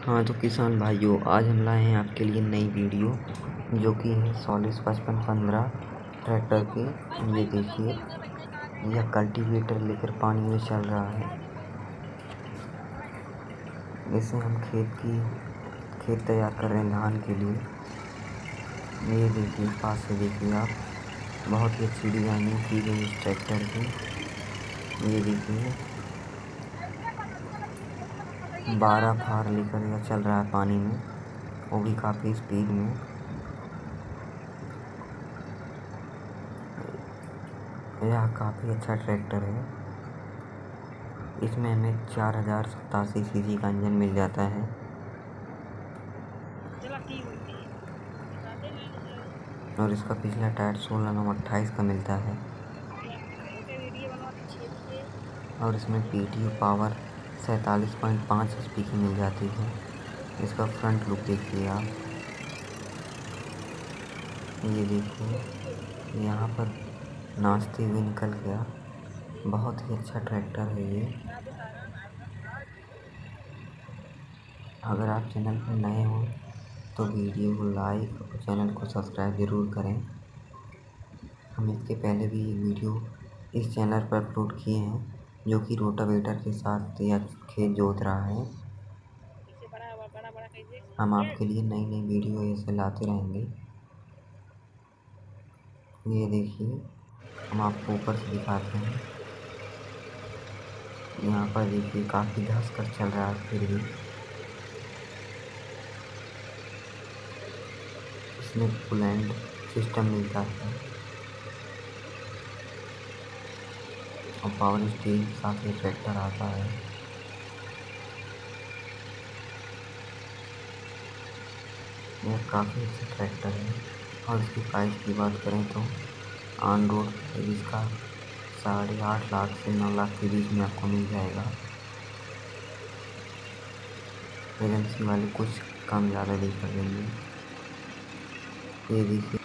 हाँ तो किसान भाइयों, आज हम लाए हैं आपके लिए नई वीडियो जो कि है 445515 ट्रैक्टर की। ये देखिए, यह कल्टीवेटर लेकर पानी में चल रहा है। इसे हम खेत तैयार कर रहे हैं धान के लिए। ये देखिए, पास से देखिए आप, बहुत ही अच्छी डिजाइनिंग की गई इस ट्रैक्टर की। ये देखिए, 12 फार लेकर यह चल रहा है पानी में, वो भी काफ़ी स्पीड में। यह काफ़ी अच्छा ट्रैक्टर है। इसमें हमें 4087 सीसी का इंजन मिल जाता है। और इसका पिछला टायर 16/28 का मिलता है। और इसमें PTO पावर 47.5 HP की मिल जाती है। इसका फ्रंट लुक देखिए आप। ये देखिए, यहाँ पर नाचते हुए निकल गया। बहुत ही अच्छा ट्रैक्टर है ये। अगर आप चैनल पर नए हो तो वीडियो को लाइक और चैनल को सब्सक्राइब ज़रूर करें। हम इसके पहले भी वीडियो इस चैनल पर अपलोड किए हैं, जो कि रोटावेटर के साथ या खेत जोत रहा है। हम आपके लिए नई नई वीडियो ऐसे लाते रहेंगे। ये देखिए, हम आपको ऊपर से दिखाते हैं। यहाँ पर देखिए, काफ़ी धंस कर चल रहा है। फिर भी इसमें पुल एंड सिस्टम मिलता है और पावर स्टीयरिंग के साथ ये ट्रैक्टर आता है। यह काफ़ी अच्छा ट्रैक्टर है। और इसकी प्राइस की बात करें तो ऑन रोड इसका 8.5 लाख से 9 लाख के बीच में आपको मिल जाएगा। एजेंसी वाले कुछ कम ज़्यादा नहीं कर देंगे। ये देखिए।